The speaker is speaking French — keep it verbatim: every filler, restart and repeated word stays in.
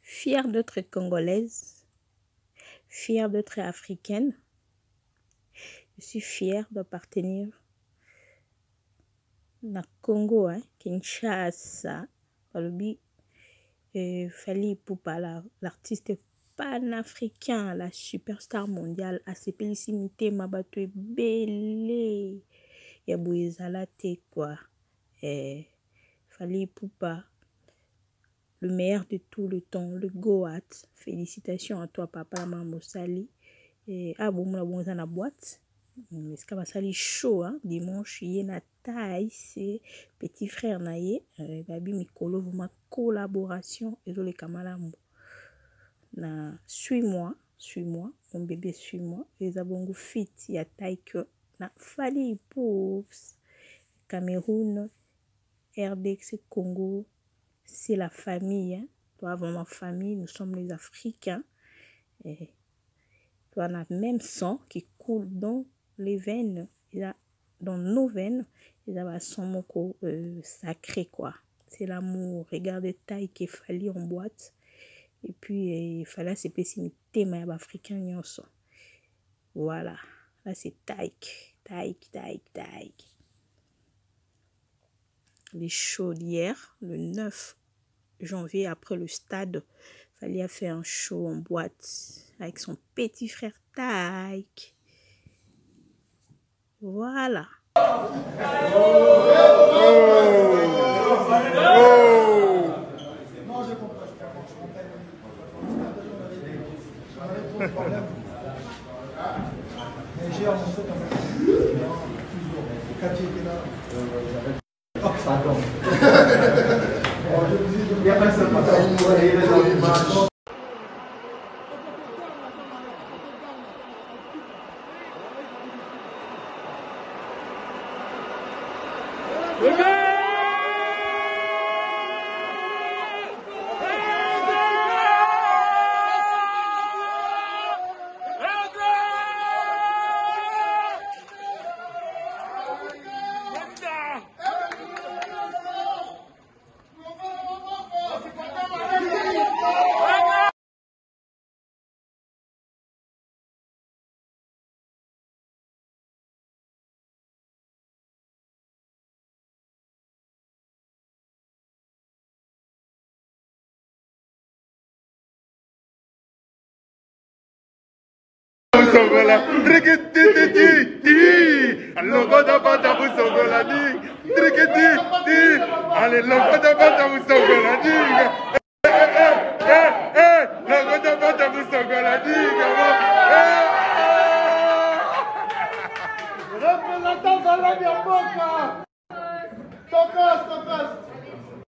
Fière d'être congolaise, fière d'être africaine. Je suis fière d'appartenir na Congo, hein, Kinshasa. Alobi, euh, Fally Ipupa, l'artiste panafricain, la superstar mondiale, a sepelisi mitema bato ebele ya boye ezala te quoi. Eh, Fally Ipupa, le meilleur de tout le temps, le Goat. Félicitations à toi, papa, maman Mosali. Et ah bon, on a na boîte. Mais c'est comme ça, les chaud, hein. Dimanche, il y a na taille, c'est petit frère naïe. Babi Mikolo, ma collaboration. Et les camarades, na suis-moi, suis-moi, mon bébé suis-moi. Les abongos fit, il y a taille que na Fally Ipupa. Cameroun, R D X, Congo. C'est la famille, hein. Toi, avant ma famille, nous sommes les Africains. Et toi, on a le même sang qui coule dans les veines, dans nos veines. Il a un sang euh, sacré, quoi. C'est l'amour. Regardez taille qu'il fallait en boîte. Et puis, il fallait se pessimiter, mais africain, voilà. Là, c'est taille. Taille, taille, taille. Les chaudières, le neuf janvier, après le stade, Fally a fait un show en boîte avec son petit frère Taïk. Voilà. Pardon. Il y a pas ça. Songola, logo da bata musongola di, trikiti di, ale logo da bata musongola di, eh eh eh, logo da bata musongola di, eh. Representante de la Boca, tocas, tocas.